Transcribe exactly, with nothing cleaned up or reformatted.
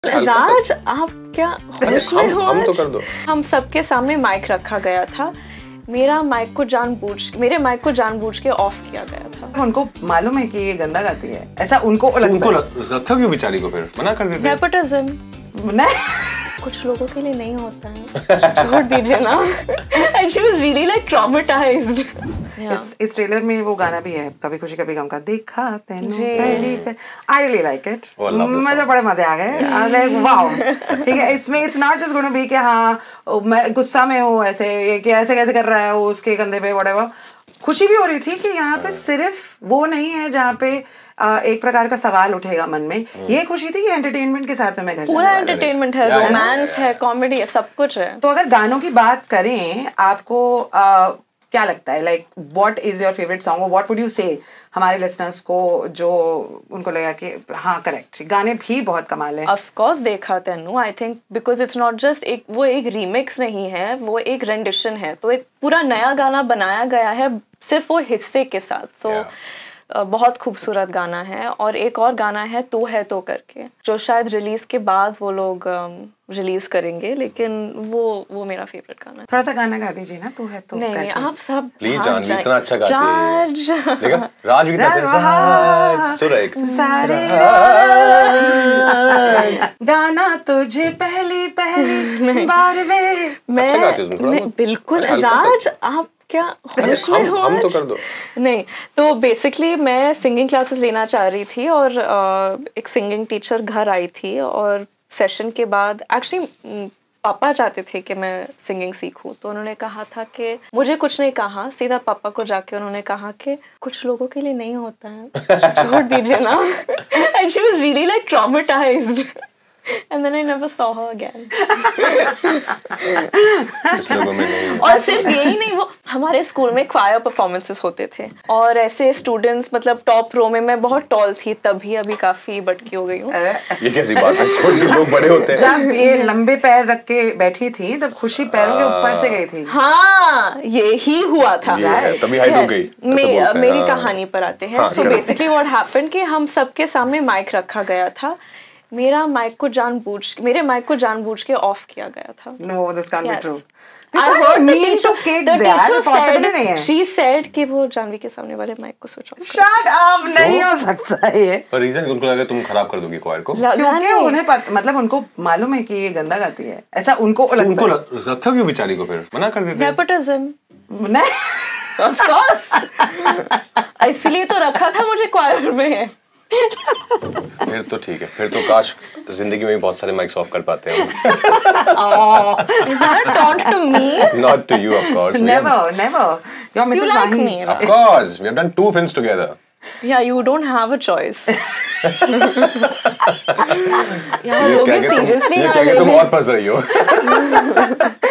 राज, आप क्या होश में हो? हम तो कर दो। हम सबके सामने माइक रखा गया था। मेरा माइक को जानबूझ मेरे माइक को जानबूझ के ऑफ किया गया था। उनको मालूम है कि ये गंदा गाती है, ऐसा उनको लगता उनको रखा क्यों बेचारी को? फिर मना कर देते। नेपोटिज्म नहीं, कुछ लोगों के लिए नहीं होता है, छोड़ दीजिए ना। And she was really like traumatized. Yeah. इस इस ट्रेलर में वो गाना भी है, कभी खुशी कभी गम का, देखा तेनू पहली पे। I really like it. मुझे बड़े मजे आ गए। I was like wow। ठीक है, इसमें it's not just going to be कि हाँ मैं गुस्सा में हूँ ऐसे कि ऐसे कैसे कर रहा है वो उसके कंधे पे whatever। खुशी भी हो रही थी कि यहाँ पे सिर्फ वो नहीं है जहाँ पे एक प्रकार का सवाल उठेगा मन में। ये खुशी थी कि एंटरटेनमेंट के साथ में मैं घर जाने वाली हूँ। पूरा एंटरटेनमेंट है, रोमांस है, कॉमेडी है, सब कुछ है। तो अगर गानों की बात करें, आपको uh, क्या लगता है, like what is your favourite song, what would you say हमारे लिसनर्स को जो उनको लगा कि हाँ करेक्ट गाने भी बहुत कमाल है? ऑफ कोर्स देखा तेनू, I think because it's not just एक वो एक रीमिक्स नहीं है, वो एक रेंडिशन है, तो एक पूरा नया गाना बनाया गया है सिर्फ वो हिस्से के साथ। सो so, yeah. बहुत खूबसूरत गाना है। और एक और गाना है तू है तो करके, जो शायद रिलीज के बाद वो लोग रिलीज करेंगे, लेकिन वो वो मेरा फेवरेट गाना है। थोड़ा सा गाना गा दीजिए ना, तू है तो नहीं, नहीं आप सब प्लीज। जानवी इतना अच्छा गाती है। राज देखा राज भी कितना अच्छा सुर है। सारे गाना तुझे पहली पहली बार वे मैं अच्छा गाती हो तुम, बिल्कुल। राज, आप क्या होश में हो? हम तो कर दो। नहीं, तो बेसिकली मैं सिंगिंग क्लासेस लेना चाह रही थी और एक सिंगिंग टीचर घर आई थी और सेशन के बाद एक्चुअली पापा चाहते थे कि मैं सिंगिंग सीखूं, तो उन्होंने कहा था कि मुझे कुछ नहीं कहा, सीधा पापा को जाके उन्होंने कहा कि कुछ लोगों के लिए नहीं होता है, छोड़ दीजिए ना। And she was really like traumatised and then I never saw her again। और सिर्फ यही नहीं, वो हमारे स्कूल में क्वायर परफॉर्मेंसेस होते थे और ऐसे स्टूडेंट्स, मतलब टॉप रो में मैं बहुत टॉल थी तभी, अभी काफी बटकी हो गई हूँ। ये कैसी बात है, छोटे लोग बड़े होते हैं। जब ये लंबे पैर रख के बैठी थी तब खुशी पैरों के ऊपर से गई थी। हाँ, ये ही हुआ था, तभी हाइट हो गई। मेरी कहानी पर आते हैं। सो बेसिकली व्हाट हैपेंड कि हम सबके सामने माइक रखा गया था। मेरा माइक को जानबूझ मेरे माइक को जानबूझ के ऑफ किया गया था। No, this can't be true. I heard the teacher, the teacher said, she said कि वो जानवी के सामने वाले माइक को स्विच ऑफ। Shut up, नहीं हो सकता ये। पर रीजन उनको लगा तुम खराब कर दोगी क्वायर को, क्योंकि उन्हें पता, मतलब उनको मालूम है कि ये गंदा गाती है, ऐसा उनको लगता है। उनको रखा क्यों बेचारी को? फिर मना कर देते। नेपोटिज्म। नहीं, of course। इसलिए तो रखा था मुझे क्वायर में। फिर तो ठीक है, फिर तो काश जिंदगी में भी बहुत सारे माइक्स ऑफ कर पाते हैं। Oh, is that a taunt to me? Not to you, of course. Never, never. You're Missus You like Mahi. me, Of course, we have done two films together. Yeah, you don't have a choice. यार लोग seriously ना ले। तुम और फंस रही हो।